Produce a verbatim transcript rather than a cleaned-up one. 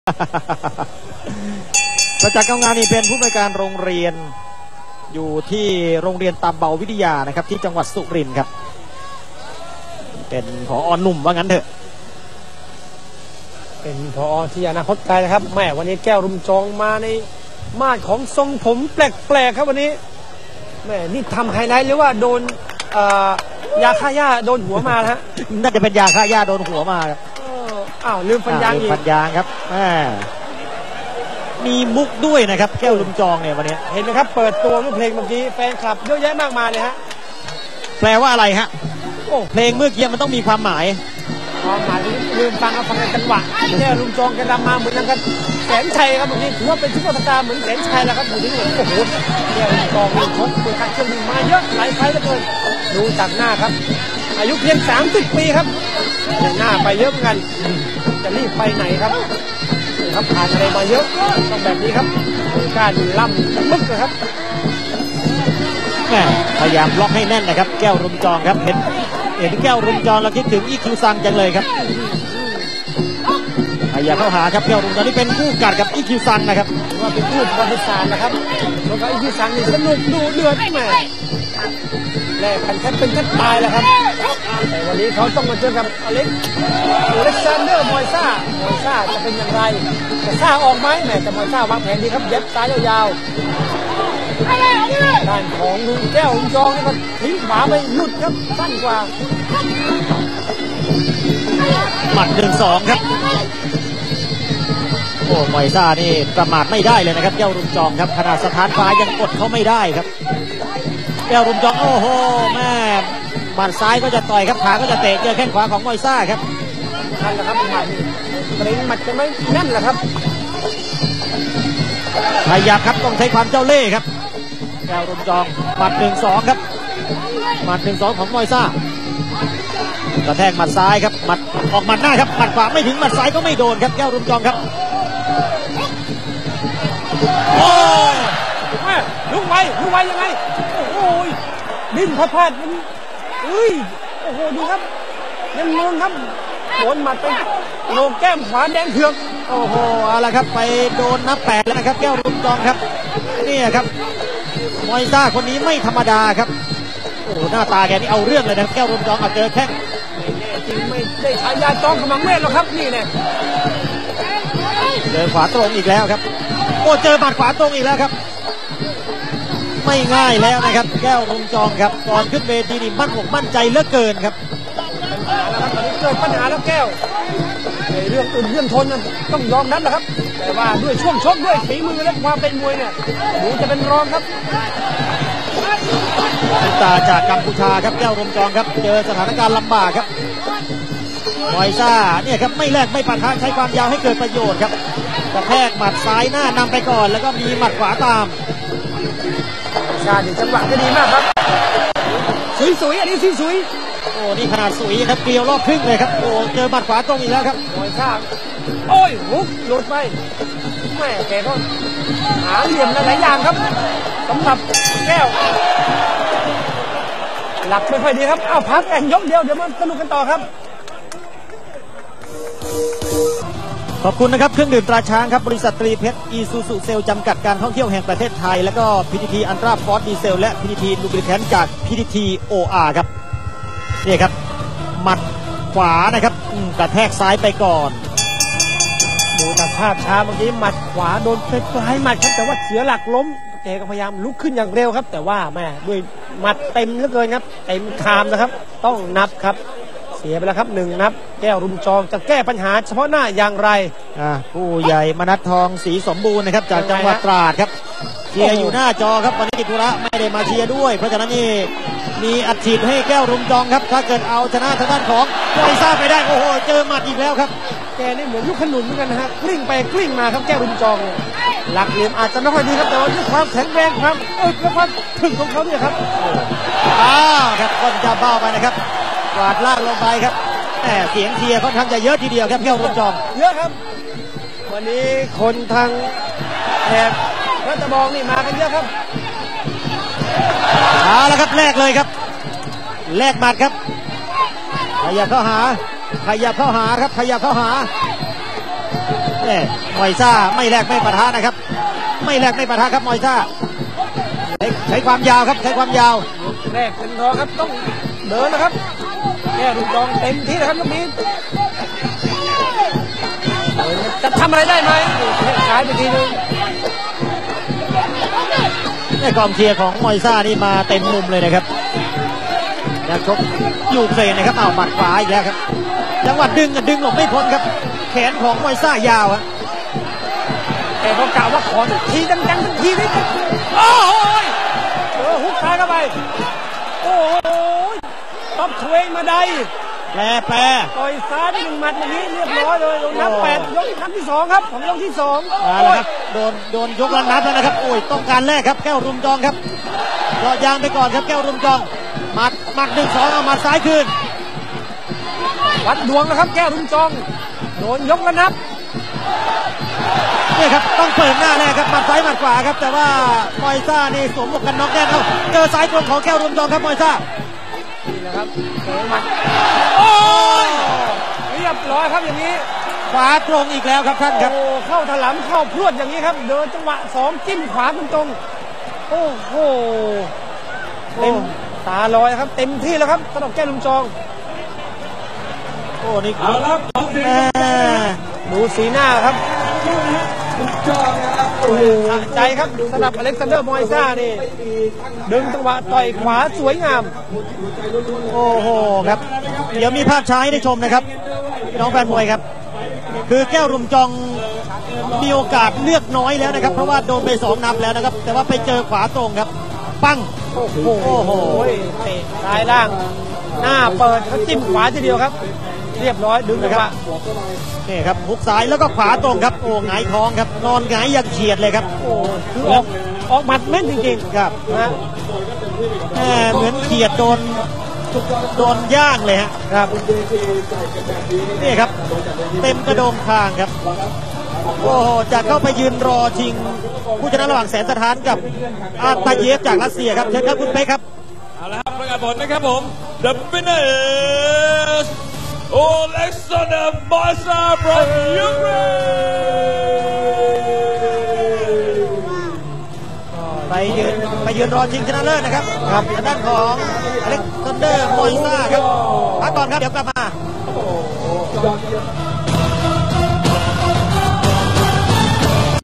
ประจักษ์เงางามนี่เป็นผู้บริการโรงเรียนอยู่ที่โรงเรียนตามเบาวิทยานะครับที่จังหวัดสุรินทร์ครับเป็นผอ.หนุ่มว่างั้นเถอะเป็นผอ.ที่อนาคตไกลนะครับแม่วันนี้แก้วรุมจองมาในมาดของทรงผมแปลกๆครับวันนี้แม่นี่ทำไฮไลท์หรือว่าโดนยาฆ่าหญ้าโดนหัวมาฮะน่าจะเป็นยาฆ่าหญ้าโดนหัวมาครับอ้าวลืมฟันยางอีกฟันยางครับมีมุกด้วยนะครับแก้วรุมจองเนี่ยวันนี้เห็นไหมครับเปิดตัวด้วยเพลงเมื่อกี้แฟนคลับเยอะแยะมากมายเลยฮะแปลว่าอะไรฮะโอ้เพลงเมื่อกี้มันต้องมีความหมายความหมายที่ลืมฟังเอาฟังในจังหวะแก้วรุมจองกันรำมาเหมือนกันครับแสนชัยครับวันนี้ถือว่าเป็นซุปเปอร์สตาร์เหมือนแสนชัยแล้วครับอยู่ที่นี่โอ้โหแก้วรุมจองมีชกตัวขัดเชือกมาเยอะหลายไฟล์เหลือเกินดูจากหน้าครับอายุเพียงสามสิบปีครับหน้าไปเยอะเหมือนกันจะรีบไปไหนครับครับผ่านอะไรมาเยอะต้องแบบนี้ครับการล่ำมึกนะครับพยายามล็อกให้แน่นนะครับแก้วรุมจองครับเห็นเห็นแก้วรุมจองเราคิดถึงอีคิวซังจังเลยครับพยายามเข้าหาครับแก้วรุมจองนี่เป็นคู่กัดกับอีคิวซังนะครับว่าเป็นคู่ประวัติศาสตร์นะครับแล้วก็อีคิวซังนี่สนุกดูเดือดแม่แลกกันแค่เป็นแค่ตายแล้วครับแต่วันนี้เขาต้องมาเจอกับอเล็กอเล็กซานเดอร์มอยซ่ามอยซ่าจะเป็นอย่างไรจะซ่าออกไหมแม่แต่มอยซ่าวางแผนดีครับเย็บซ้ายยาวๆด้านของลุงแก้วลุงจองนี่ก็ทิ้งขวาไปหลุดครับสั้นกว่าหมัดหนึ่งสองครับโอ้มอยซ่านี่ประมาทไม่ได้เลยนะครับแก้วรุมจองครับขนาดสถานฟ้ายังกดเขาไม่ได้ครับแก้วรุมจองโอ้โหแม่หมัดซ้ายก็จะต่อยครับขาก็จะเตะเจอแข้งขวาของมอยซ่าครับนั่นแหละครับหมัดเกรงหมัดจะไม่นั่นแหละครับพยายามครับต้องใช้ความเจ้าเล่ห์ครับแก้วรุมจองหมัดหนึ่งสองครับหมัดหนึ่งสองของมอยซ่ากระแทกหมัดซ้ายครับหมัดออกหมัดหน้าครับหมัดขวาไม่ถึงหมัดซ้ายก็ไม่โดนครับแก้วรุมจองครับโอ้ยลุกไวลุกไวยังไงโอ้ยดิ้นพลาดพลาดมันเฮ้ยโอ้โหดูครับยังงงครับโดนหมัดไปโลงแก้มขวาแดงเถือกโอ้โหเอาละครับไปโดนนับแปดแล้วนะครับแก้วรุมจองครับนี่ครับมอยซ่าคนนี้ไม่ธรรมดาครับโอ้หน้าตาแกนี่เอาเรื่องเลยนะแก้วรุมจองเอาเจอแข้งจริงไม่ได้ฉายาจองขมังเวทหรอกครับนี่เนี่ยเจอขวาตรงอีกแล้วครับโอ้เจอหมัดขวาตรงอีกแล้วครับไม่ง่ายแล้วนะครับแก้วรุมจองครับก่อนขึ้นเวทีนี่มั่นอกมั่นใจเหลือเกินครับเกิดปัญหาแล้วแก้วในเรื่องอื่นเรื่องทนต้องยอมรับนะครับแต่ว่าด้วยช่วงชกด้วยฝีมือและความเป็นมวยเนี่ยดูจะเป็นรองครับตาจากกัมพูชาครับแก้วรุมจองครับเจอสถานการณ์ลำบากครับมอยซ่าเนี่ยครับไม่แลกไม่ปะทะใช้ความยาวให้เกิดประโยชน์ครับกระแทกหมัดซ้ายหน้านำไปก่อนแล้วก็มีหมัดขวาตามชาดิจังหวะก็ดีมากครับสวยๆอันนี้สวยโอ้นี่ขนาดสวยครับเกลียวรอบครึ่งเลยครับโอ้เจอหมัดขวาตรงอีกแล้วครับมอยซ่าโอ้ยหุบหลุดไปแม่แกก็หาเหลี่ยมหลายอย่างครับสำหรับแก้วหลักไม่ค่อยดีครับอ้าวพักแอนยกเดียวเดี๋ยวมาสนุกกันต่อครับขอบคุณนะครับเครื่องดื่มตราช้างครับบริษัทตรีเพชรอีซูซูเซลจำกัดการท่องเที่ยวแห่งประเทศไทยแล้วก็ พี ที ที อัลตร้าฟอร์ดดีเซลและ พี ที ที ลูบริแคนต์จาก พี ที ที โอ อาร์ ครับนี่ครับหมัดขวานะครับกระแทกซ้ายไปก่อนดูจากภาพช้าเมื่อกี้หมัดขวาโดนไปปลายหมัดครับแต่ว่าเสียหลักล้มแกก็พยายามลุกขึ้นอย่างเร็วครับแต่ว่าแม่ด้วยหมัดเต็มเหลือเกินครับเต็มคามนะครับต้องนับครับเสียไปแล้วครับหนึ่งนับแก้วรุมจองจะแก้ปัญหาเฉพาะหน้าอย่างไรผู้ใหญ่มนัสทองศรีสมบูรณ์นะครับจากจังหวัดตราดครับเชียร์อยู่หน้าจอครับวันนี้ติดธุระไม่ได้มาเชียร์ด้วยเพราะฉะนั้นนี่มีอัดฉีดให้แก้วรุมจองครับถ้าเกิดเอาชนะทางด้านของมอยซ่าไปได้โอ้โหเจอหมัดอีกแล้วครับแกนี่เหมือนลูกขนุนเหมือนกันนะฮะกลิ้งไปกลิ้งมาครับแก้วรุมจองหลักเหลี่ยมอาจจะไม่ค่อยดีครับแต่ว่าด้วยความแข็งแรงความอึดและความถึงของเขาเนี่ยครับอ้าวครับก้นจะเบ้าไปนะครับกวาดล่างลงไปครับแต่เสียงเชียร์ค่อนข้างจะเยอะทีเดียวครับแก้วรุมจองเยอะครับวันนี้คนทางแถบรัตบองนี่มากันเยอะครับเอาละครับแลกเลยครับแลกหมัดครับขยับเข้าหาขยับเข้าหาครับขยับเข้าหาแหมม่มอยซ่าไม่แลกไม่ปะทะนะครับไม่แลกไม่ปะทะครับมอยซ่าใช้ใช้ความยาวครับใช้ความยาวแรกเป็นรองครับต้องเดินนะครับแก้ลูกจองเต็มที่นะครับลูกนี้จะทำอะไรได้ไหมแค่ซ้ายไปทีนึงในกองเชียร์ของมอยซ่านี่มาเต็มมุมเลยนะครับนักชกยูเครนนะครับเอาหมัดขวาอีกแล้วครับจังหวะดึงดึงหลบไม่พ้นครับแขนของมอยซ่ายาวอะแต่เขากล่าวว่าขอทีดังๆทันทีนี้โอ้โหเออฮุกซ้ายเข้าไปโอ้โหท็อปทเวมาได้แปรแปรต่อยซ้ายไปหนึ่งหมัดอย่างนี้เรียบร้อยเลยลงนับแปดยกครั้งที่สองครับของยกที่สองแล้วครับโดนโดนยกระนับแล้วนะครับโอ้ยต้องการแรกครับแก้วรุมจองครับรอยางไปก่อนครับแก้วรุมจองหมัดหมัดหนึ่งสองเอาหมัดซ้ายคืนวัดดวงนะครับแก้วรุมจองโดนยกระนับนี่ครับต้องเปิดหน้าแน่ครับหมัดซ้ายหมัดขวาครับแต่ว่ามอยซ่านี่สวมหมวกกันน็อกแน่นเจอซ้ายตรงของแก้วรุมจองครับมอยซ่านี่แหละครับเปิดหมัดโอ้ยเรียบร้อยครับอย่างนี้ขวาตรงอีกแล้วครับท่านครับโอ้เข้าถลำเข้าพรวดอย่างนี้ครับเดินจังหวะสองจิ้มขวาตรงๆโอ้โหเต็มตาลอยครับเต็มที่แล้วครับสำหรับแก้วรุมจองโอ้นี่ดูสีหน้าครับโอ้โหใจครับสำหรับอเล็กซานเดอร์มอยซ่านี่ดึงจังหวะต่อยขวาสวยงามโอ้โหครับเดี๋ยวมีภาพช้าให้ได้ชมนะครับพี่น้องแฟนมวยครับคือแก้วรุมจองมีโอกาสเลือกน้อยแล้วนะครับเพราะว่าโดนไปสองนับแล้วนะครับแต่ว่าไปเจอขวาตรงครับปั้งโอ้โหโอ้โหเตะซ้ายล่างหน้าเปิดเขาจิ้มขวาทีเดียวครับเรียบร้อยดึงนะครับนี่ครับหุกซ้ายแล้วก็ขวาตรงครับโอ้หงายท้องครับนอนหงายอย่างเฉียดเลยครับโอ้คือออกออกหมัดแม่นจริงๆครับนะเหมือนเฉียดโดนโดนย่างเลยฮะครับนี่ครับเต็มกระโดงคางครับโอ้โหจะเข้าไปยืนรอชิงผู้ชนะระหว่างแสนสถานกับอาตาเยฟจากรัสเซียครับเชิญครับคุณเป๊กครับเอาละครับประกาศผลนะครับผม The winner is Alexander Moisa from Ukraine ไปยืนไปยืนรอชิงชนะเลิศนะครับครับทางด้านของอเล็กซานเดอร์มอยซ่าครับพักก่อนครับเดี๋ยวกลับมา